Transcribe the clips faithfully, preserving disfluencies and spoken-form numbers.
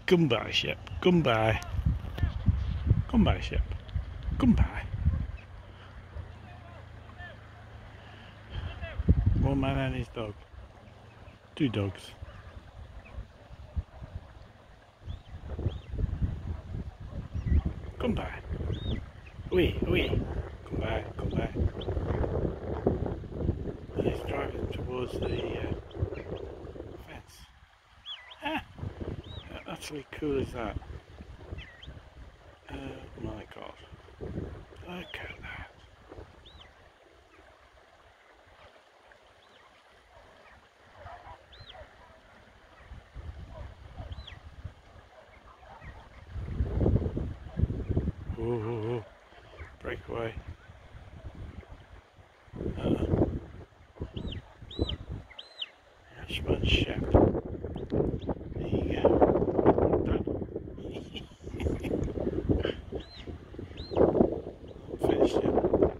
Goodbye, ship. Goodbye. Goodbye, ship. Goodbye. One man and his dog. Two dogs. Goodbye. Oui, oui. Goodbye, goodbye. He's driving towards the uh, fence. Ah! How utterly cool is that? Oh my god. Look at that. Ooh, break away. Uh-oh. Ashman Shep. There you go. Done. Finished it.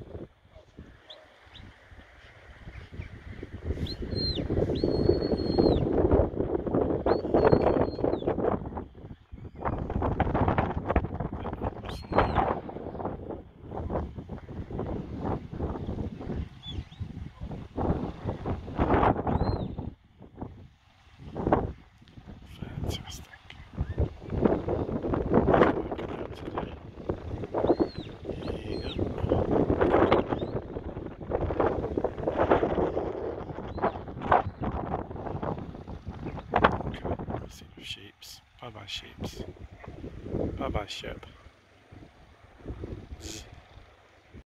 Fantastic. There you go. Okay, let's see the sheeps. Bye bye sheeps. Bye bye sheep.